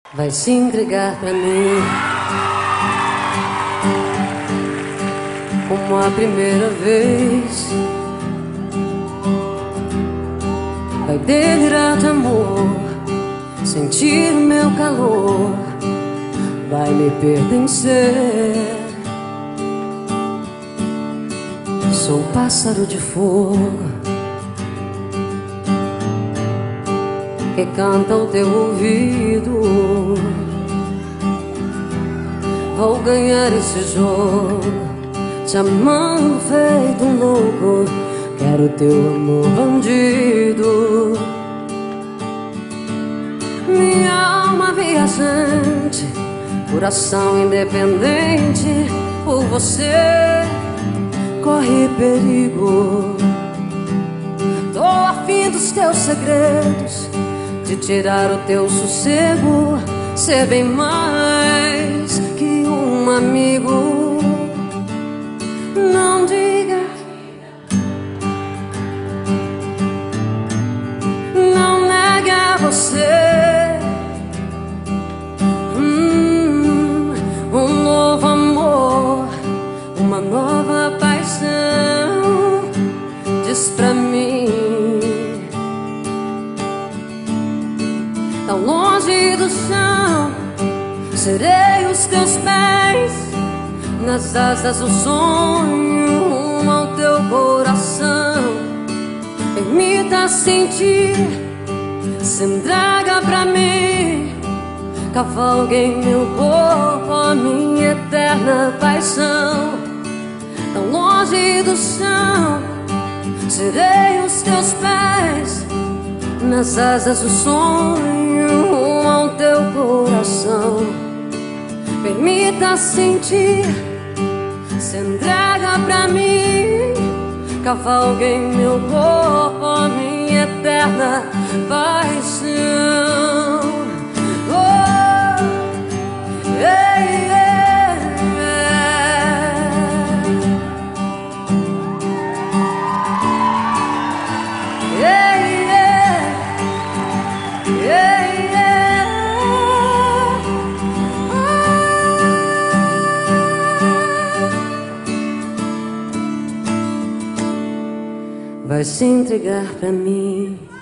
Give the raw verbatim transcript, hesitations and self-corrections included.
Vai se entregar pra mim como a primeira vez. Vai delirar de amor, sentir o meu calor, vai me pertencer. Sou pássaro de fogo que canta ao teu ouvido. Vou ganhar esse jogo, te amando feito um louco. Quero teu amor bandido. Minha alma viajante, coração independente, por você corre perigo. Tô afim dos teus segredos, de tirar o teu sossego, ser bem mais que um amigo. Não diga, não negue a você hum, um novo amor, uma nova paixão. Diz pra mim, tão longe do chão, serei os teus pés, nas asas do sonho, rumo ao teu coração. Permita sentir, se entrega pra mim, cavalgue em meu corpo a minha eterna paixão. Tão longe do chão, serei os teus pés, nas asas do sonho, rumo ao teu coração. Permita sentir, se entrega pra mim, cavalgue em meu corpo a minha eterna paixão. Oh, yeah, yeah, yeah. Yeah, yeah, yeah, yeah. Vai se entregar pra mim.